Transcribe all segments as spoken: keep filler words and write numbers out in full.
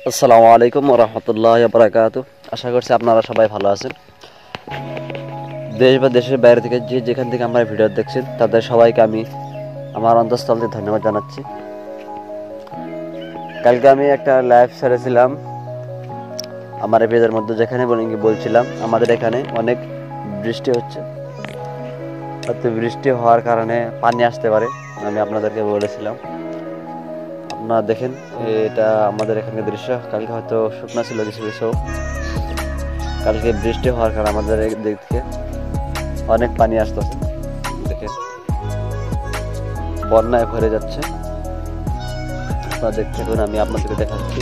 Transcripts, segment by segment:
আসসালামু আলাইকুম ওয়া রাহমাতুল্লাহি ওয়া বারাকাতুহু। আশা করছি আপনারা সবাই ভালো আছেন। দেশ বা দেশের বাইরে থেকে যে যেখান থেকে আমার ভিডিও দেখছেন তাদের সবাইকে আমি আমার অন্তঃস্থল থেকে ধন্যবাদ জানাচ্ছি। কালকে আমি একটা লাইভ ছেড়েছিলাম আমার এই পেজের মধ্যে, যেখানে বলছিলাম আমাদের এখানে অনেক বৃষ্টি হচ্ছে, হয়তো বৃষ্টি হওয়ার কারণে পানি আসতে পারে। আমি আপনাদেরকে বলেছিলাম, আপনারা দেখেন এটা আমাদের এখানকার দৃশ্য। কালকে হয়তো শুকনা ছিল কিছু কিছু, কালকে বৃষ্টি হওয়ার কারণে আমাদের দিক থেকে অনেক পানি আসতেছে। দেখেন বন্যায় ভরে যাচ্ছে। আপনারা দেখতে থাকুন, আমি আপনাদেরকে দেখাচ্ছি।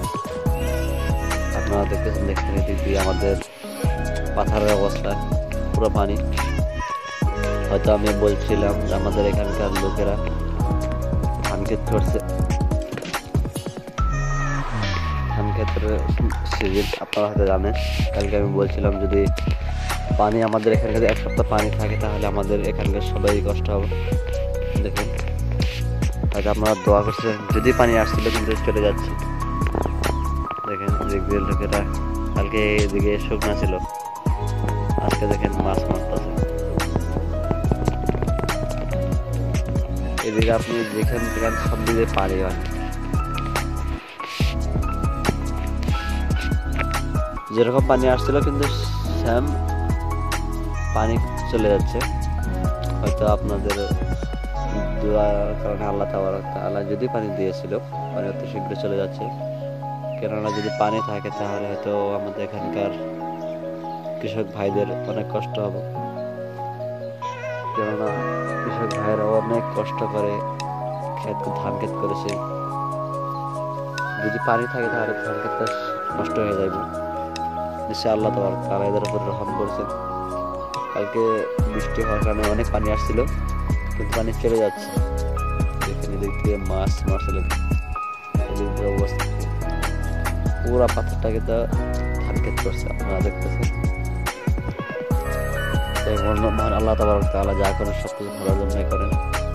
আপনারা দেখতেছেন, দেখতে দিক দিয়ে আমাদের পাথারের অবস্থা পুরো পানি। হয়তো আমি বলছিলাম যে আমাদের এখানকার লোকেরা ধান ক্ষেত করছে, ধান ক্ষেতের সিজন আপনারা হয়তো জানেন। কালকে আমি বলছিলাম যদি পানি আমাদের এখানকার এক সপ্তাহ পানি থাকে তাহলে আমাদের এখানকার সবাই কষ্ট হবে। দেখেন হয়তো আপনারা দোয়া করছেন, যদি পানি আসছিল কিন্তু চলে যাচ্ছে। দেখেন যে লোকেরা কালকে এদিকে শুকনা ছিল, আজকে দেখেন মাছ মারতেছে। এদিকে আপনি যেখান থেকে সব দিকে পানি হয়, যেরকম পানি আসছিল কিন্তু সেম পানি চলে যাচ্ছে। হয়তো আপনাদের দোয়ার কারণে আল্লাহ তাআলা যদি পানি দিয়েছিল, পানি অত শীঘ্র চলে যাচ্ছে। কেননা যদি পানি থাকে তাহলে হয়তো আমাদের এখানকার কৃষক ভাইদের অনেক কষ্ট হবে। কেননা কৃষক ভাইরা অনেক কষ্ট করে ক্ষেত ধান ক্ষেত করেছে, যদি পানি থাকে তাহলে ধান ক্ষেতটা নষ্ট হয়ে যাবে। নিশ্চয় আল্লাহ তাআলা এদের উপর রহম করেছেন। কালকে বৃষ্টি হওয়ার কারণে অনেক পানি আসছিল কিন্তু পানি চলে যাচ্ছে। এখানে দিক দিয়ে মাছ মারছিল, অবস্থা পুরা পাথরটাকে তো ধান ক্ষেত করছে। আপনারা দেখতেছেন মহান আল্লাহ তাআলা যা করেন সবকিছু ভালোর জন্যই করেন।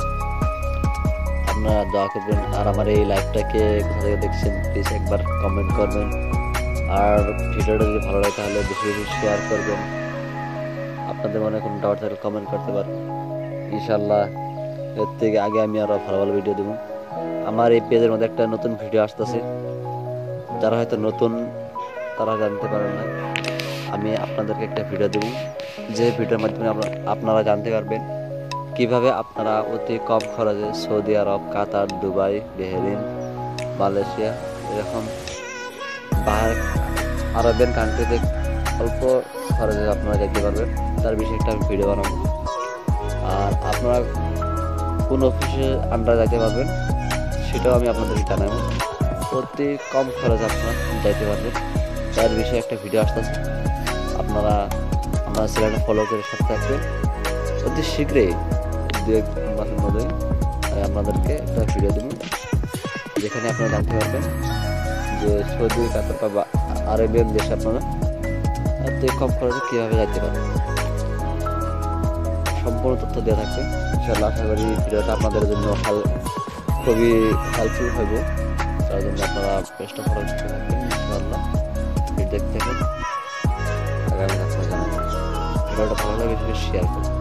আপনারা দোয়া করবেন। আর আমার এই লাইভটাকে কোথা থেকে দেখছেন প্লিজ একবার কমেন্ট করবেন। আর ভিডিওটা যদি ভালো লাগে তাহলে বেশি বেশি শেয়ার করবেন। আপনাদের মনে কোনো ডাউট থাকলে কমেন্ট করতে পারেন। ইনশাআল্লাহ এর থেকে আগে আমি আরো ভালো ভালো ভিডিও দেবো। আমার এই পেজের মধ্যে একটা নতুন ভিডিও আসতেছে, যারা হয়তো নতুন তারা জানতে পারেন না। আমি আপনাদেরকে একটা ভিডিও দেবো, যে ভিডিওর মাধ্যমে আপনারা জানতে পারবেন কিভাবে আপনারা অতি কম খরচে Saudi Arab, Qatar, Dubai, Bahrain, Malaysia এরকম বাহার আরবের কান্ট্রিতে অল্প খরচে আপনারা যেতে পারবেন, তার বিষয়ে একটা আমি ভিডিও বানাবো। আর আপনারা কোন অফিসে আন্ডারে যাইতে পারবেন সেটাও আমি আপনাদেরকে জানাবো। অতি কম খরচে আপনারা যাইতে পারবেন, তার বিষয়ে একটা ভিডিও আসতেছে। আপনারা আমার চ্যানেলটা ফলো করে সাথে থাকবেন। অতি শীঘ্রই দু এক মাসের মধ্যে আপনাদেরকে একটা ভিডিও দেবো, যেখানে আপনারা জানতে পারবেন যে সৌদি, কাতার বা আরবিয়ান দেশে আপনারা অতি কম খরচে কীভাবে যাইতে পারবেন। সম্পূর্ণ তথ্য দেওয়া থাকবে। ইনশাআল্লাহ আশা করি ভিডিওটা আপনাদের জন্য খুবই হেল্পফুল হবে, তার জন্য আপনারা চেষ্টা করার চেষ্টা করবেন। ইনশাআল্লাহ দেখতে থাকুন। আগামী আপনারা জানাবেন। ভিডিওটা ভালো লাগে শেয়ার করুন।